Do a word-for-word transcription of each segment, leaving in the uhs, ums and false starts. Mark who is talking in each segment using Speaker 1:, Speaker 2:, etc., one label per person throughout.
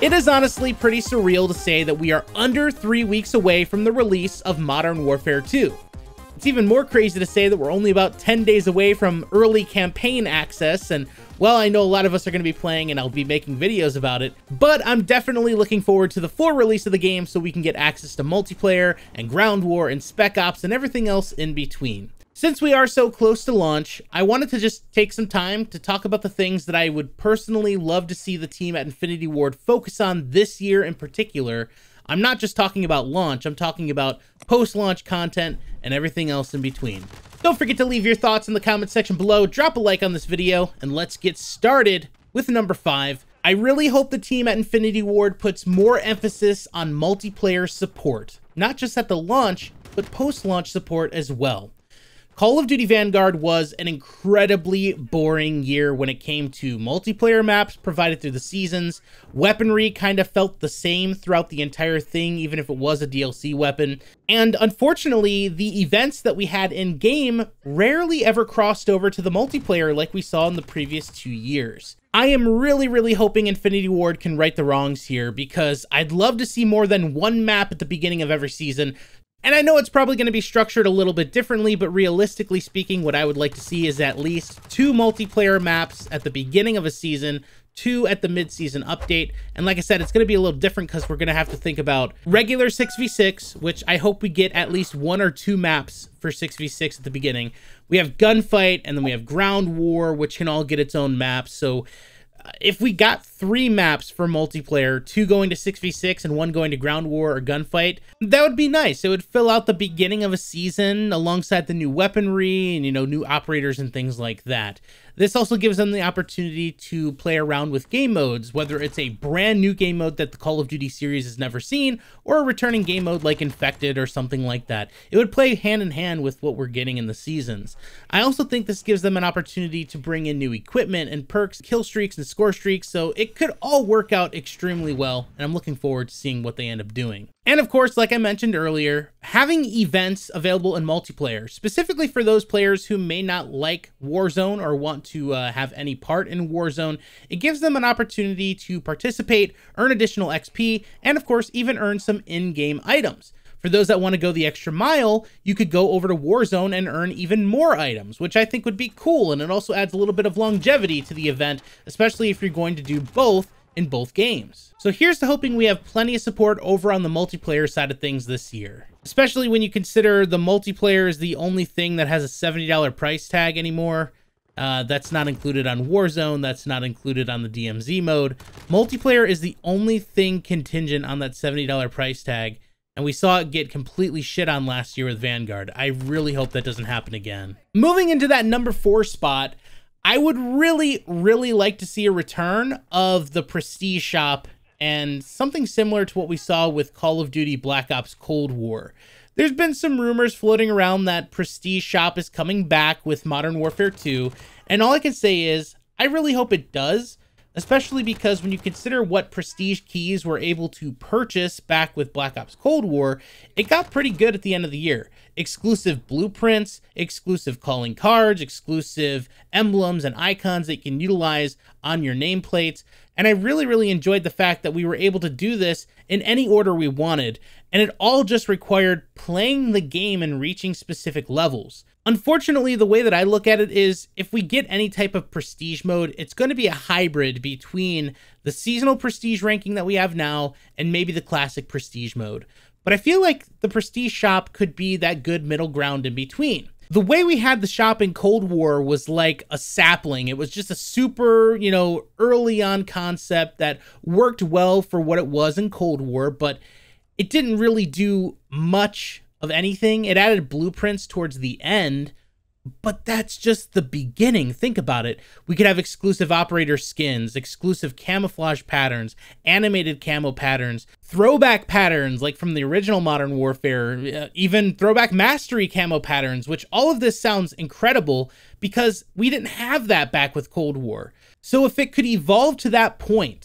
Speaker 1: It is honestly pretty surreal to say that we are under three weeks away from the release of Modern Warfare two. It's even more crazy to say that we're only about ten days away from early campaign access, and well, I know a lot of us are going to be playing and I'll be making videos about it, but I'm definitely looking forward to the full release of the game so we can get access to multiplayer and ground war and spec ops and everything else in between. Since we are so close to launch, I wanted to just take some time to talk about the things that I would personally love to see the team at Infinity Ward focus on this year in particular. I'm not just talking about launch, I'm talking about post-launch content and everything else in between. Don't forget to leave your thoughts in the comment section below, drop a like on this video, and let's get started with number five. I really hope the team at Infinity Ward puts more emphasis on multiplayer support, not just at the launch, but post-launch support as well. Call of Duty Vanguard was an incredibly boring year when it came to multiplayer maps provided through the seasons. Weaponry kind of felt the same throughout the entire thing, even if it was a D L C weapon. And unfortunately, the events that we had in-game rarely ever crossed over to the multiplayer like we saw in the previous two years. I am really, really hoping Infinity Ward can right the wrongs here, because I'd love to see more than one map at the beginning of every season. And I know it's probably going to be structured a little bit differently, but realistically speaking, what I would like to see is at least two multiplayer maps at the beginning of a season, two at the mid-season update. And like I said, it's going to be a little different because we're going to have to think about regular six v six, which I hope we get at least one or two maps for six v six at the beginning. We have gunfight, and then we have ground war, which can all get its own maps. So if we got three maps for multiplayer, two going to six v six and one going to ground war or gunfight, that would be nice. It would fill out the beginning of a season alongside the new weaponry and, you know, new operators and things like that. This also gives them the opportunity to play around with game modes, whether it's a brand new game mode that the Call of Duty series has never seen, or a returning game mode like Infected or something like that. It would play hand in hand with what we're getting in the seasons. I also think this gives them an opportunity to bring in new equipment and perks, kill streaks and score streaks, so it could all work out extremely well, and I'm looking forward to seeing what they end up doing. And of course, like I mentioned earlier, having events available in multiplayer, specifically for those players who may not like Warzone or want to uh, have any part in Warzone, it gives them an opportunity to participate, earn additional X P, and of course, even earn some in-game items. For those that want to go the extra mile, you could go over to Warzone and earn even more items, which I think would be cool, and it also adds a little bit of longevity to the event, especially if you're going to do both in both games. So here's to hoping we have plenty of support over on the multiplayer side of things this year, especially when you consider the multiplayer is the only thing that has a seventy dollar price tag anymore. Uh, that's not included on Warzone, that's not included on the D M Z mode. Multiplayer is the only thing contingent on that seventy dollar price tag, and we saw it get completely shit on last year with Vanguard. I really hope that doesn't happen again. Moving into that number four spot, I would really, really like to see a return of the Prestige shop and something similar to what we saw with Call of Duty Black Ops Cold War. There's been some rumors floating around that Prestige shop is coming back with Modern Warfare two, and all I can say is, I really hope it does, especially because when you consider what Prestige keys were able to purchase back with Black Ops Cold War, it got pretty good at the end of the year. Exclusive blueprints, exclusive calling cards, exclusive emblems and icons that you can utilize on your nameplates. And I really, really enjoyed the fact that we were able to do this in any order we wanted, and it all just required playing the game and reaching specific levels. Unfortunately, the way that I look at it is, if we get any type of prestige mode, it's going to be a hybrid between the seasonal prestige ranking that we have now and maybe the classic prestige mode. But I feel like the prestige shop could be that good middle ground in between. The way we had the shop in Cold War was like a sapling. It was just a super, you know, early on concept that worked well for what it was in Cold War, but it didn't really do much of anything. It added blueprints towards the end, but that's just the beginning. Think about it. We could have exclusive operator skins, exclusive camouflage patterns, animated camo patterns, throwback patterns like from the original Modern Warfare, uh, even throwback mastery camo patterns, which all of this sounds incredible because we didn't have that back with Cold War. So if it could evolve to that point,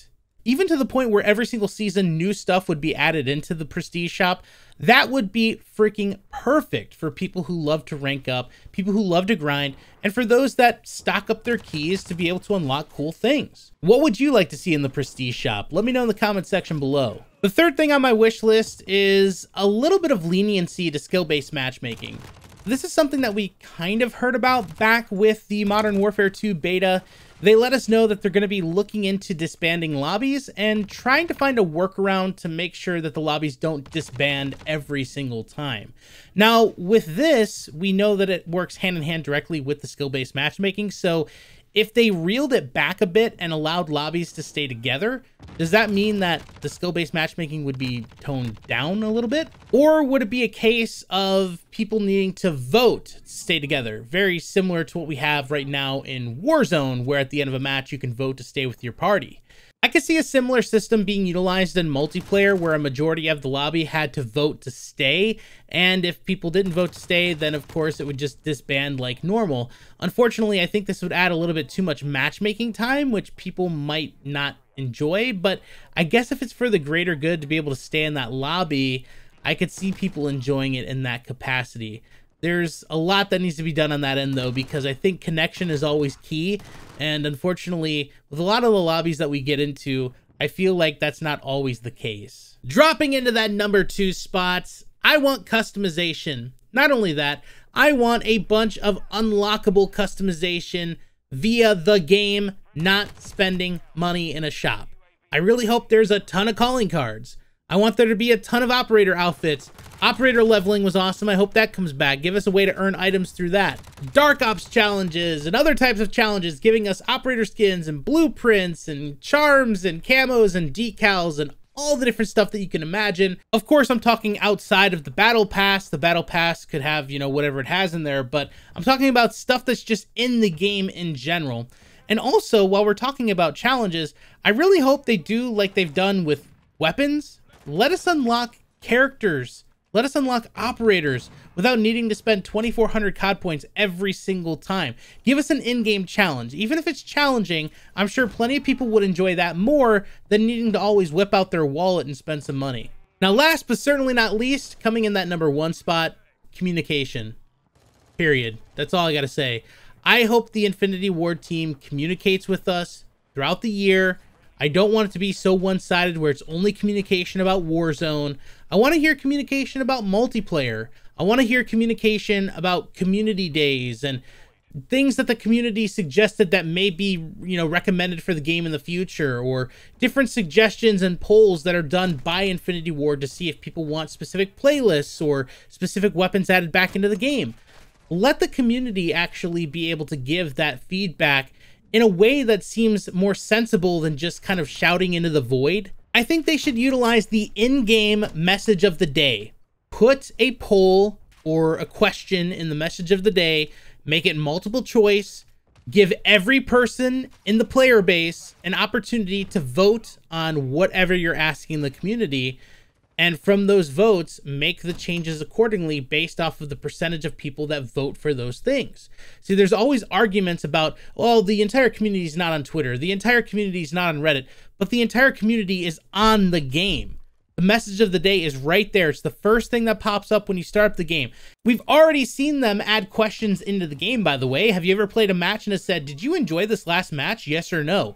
Speaker 1: even to the point where every single season new stuff would be added into the Prestige shop. That would be freaking perfect for people who love to rank up, people who love to grind, and for those that stock up their keys to be able to unlock cool things. What would you like to see in the Prestige shop? Let me know in the comment section below. The third thing on my wish list is a little bit of leniency to skill-based matchmaking. This is something that we kind of heard about back with the Modern Warfare two beta. They let us know that they're going to be looking into disbanding lobbies and trying to find a workaround to make sure that the lobbies don't disband every single time. Now, with this, we know that it works hand in hand directly with the skill-based matchmaking, so if they reeled it back a bit and allowed lobbies to stay together, does that mean that the skill-based matchmaking would be toned down a little bit? Or would it be a case of people needing to vote to stay together? Very similar to what we have right now in Warzone, where at the end of a match, you can vote to stay with your party. I could see a similar system being utilized in multiplayer where a majority of the lobby had to vote to stay, and if people didn't vote to stay, then of course it would just disband like normal. Unfortunately, I think this would add a little bit too much matchmaking time, which people might not enjoy, but I guess if it's for the greater good to be able to stay in that lobby, I could see people enjoying it in that capacity. There's a lot that needs to be done on that end though, because I think connection is always key. And unfortunately, with a lot of the lobbies that we get into, I feel like that's not always the case. Dropping into that number two spots, I want customization. Not only that, I want a bunch of unlockable customization via the game, not spending money in a shop. I really hope there's a ton of calling cards. I want there to be a ton of operator outfits. Operator leveling was awesome. I hope that comes back. Give us a way to earn items through that. Dark Ops challenges and other types of challenges, giving us operator skins and blueprints and charms and camos and decals and all the different stuff that you can imagine. Of course, I'm talking outside of the Battle Pass. The Battle Pass could have, you know, whatever it has in there, but I'm talking about stuff that's just in the game in general. And also, while we're talking about challenges, I really hope they do like they've done with weapons. Let us unlock characters. Let us unlock operators without needing to spend twenty-four hundred C O D points every single time. Give us an in-game challenge. Even if it's challenging, I'm sure plenty of people would enjoy that more than needing to always whip out their wallet and spend some money. Now, last but certainly not least, coming in that number one spot, communication. Period. That's all I gotta say. I hope the Infinity Ward team communicates with us throughout the year. I don't want it to be so one-sided where it's only communication about Warzone. I want to hear communication about multiplayer. I want to hear communication about community days and things that the community suggested that may be, you know, recommended for the game in the future, or different suggestions and polls that are done by Infinity Ward to see if people want specific playlists or specific weapons added back into the game. Let the community actually be able to give that feedback in a way that seems more sensible than just kind of shouting into the void. I think they should utilize the in-game message of the day. Put a poll or a question in the message of the day, make it multiple choice, give every person in the player base an opportunity to vote on whatever you're asking the community, and from those votes, make the changes accordingly based off of the percentage of people that vote for those things. See, there's always arguments about, well, the entire community is not on Twitter, the entire community is not on Reddit, but the entire community is on the game. The message of the day is right there. It's the first thing that pops up when you start up the game. We've already seen them add questions into the game, by the way. Have you ever played a match and has said, did you enjoy this last match? Yes or no?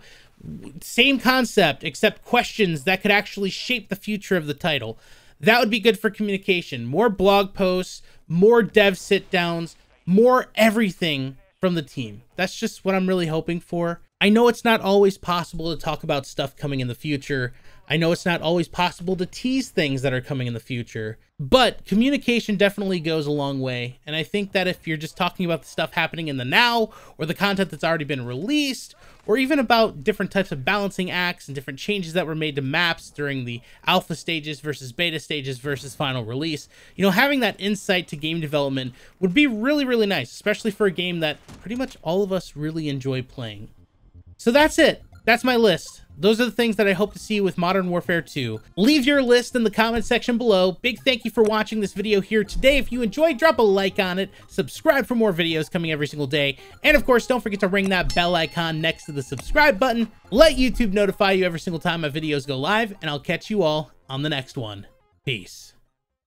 Speaker 1: Same concept, except questions that could actually shape the future of the title. That would be good for communication. More blog posts, more dev sit-downs, more everything from the team. That's just what I'm really hoping for. I know it's not always possible to talk about stuff coming in the future. I know it's not always possible to tease things that are coming in the future, but communication definitely goes a long way. And I think that if you're just talking about the stuff happening in the now, or the content that's already been released, or even about different types of balancing acts and different changes that were made to maps during the alpha stages versus beta stages versus final release, you know, having that insight to game development would be really, really nice, especially for a game that pretty much all of us really enjoy playing. So that's it. That's my list. Those are the things that I hope to see with Modern Warfare two. Leave your list in the comment section below. Big thank you for watching this video here today. If you enjoyed, drop a like on it, subscribe for more videos coming every single day, and of course, don't forget to ring that bell icon next to the subscribe button. Let YouTube notify you every single time my videos go live, and I'll catch you all on the next one. Peace.